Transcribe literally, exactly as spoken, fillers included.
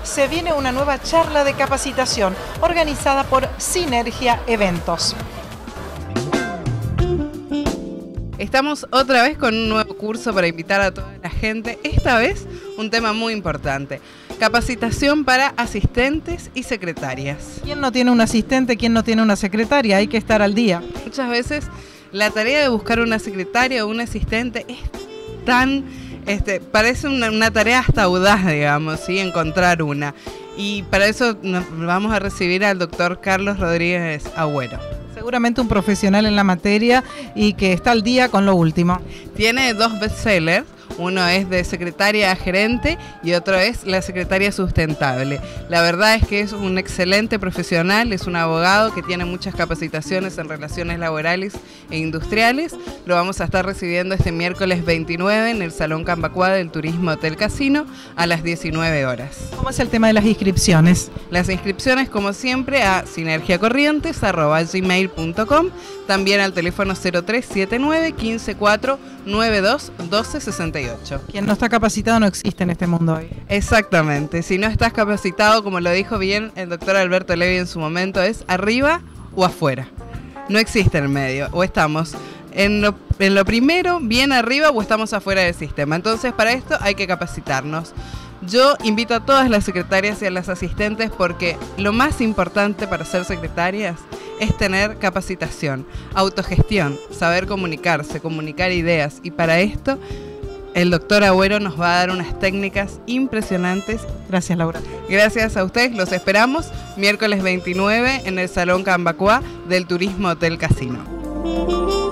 se viene una nueva charla de capacitación organizada por Sinergia Eventos. Estamos otra vez con un nuevo curso para invitar a toda la gente. Esta vez un tema muy importante. Capacitación para asistentes y secretarias. ¿Quién no tiene un asistente? ¿Quién no tiene una secretaria? Hay que estar al día. Muchas veces la tarea de buscar una secretaria o un asistente es tan... Este, parece una, una tarea hasta audaz, digamos, ¿sí? Encontrar una. Y para eso nos vamos a recibir al doctor Carlos Rodríguez Agüero. Seguramente un profesional en la materia y que está al día con lo último. Tiene dos bestsellers. Uno es de secretaria a gerente y otro es la secretaria sustentable. La verdad es que es un excelente profesional, es un abogado que tiene muchas capacitaciones en relaciones laborales e industriales. Lo vamos a estar recibiendo este miércoles veintinueve en el Salón Cambacuá del Turismo Hotel Casino a las diecinueve horas. ¿Cómo es el tema de las inscripciones? Las inscripciones, como siempre, a sinergiacorrientes arroba gmail punto com, también al teléfono cero tres siete nueve, quince cuatro, noventa y dos, doce sesenta y ocho. Quien no está capacitado no existe en este mundo hoy. Exactamente, si no estás capacitado, como lo dijo bien el doctor Alberto Levi en su momento, es arriba o afuera. No existe en el medio, o estamos en lo, en lo primero, bien arriba, o estamos afuera del sistema. Entonces, para esto hay que capacitarnos. Yo invito a todas las secretarias y a las asistentes porque lo más importante para ser secretarias es tener capacitación, autogestión, saber comunicarse, comunicar ideas, y para esto el doctor Agüero nos va a dar unas técnicas impresionantes. Gracias, Laura. Gracias a ustedes, los esperamos miércoles veintinueve en el Salón Cambacuá del Turismo Hotel Casino.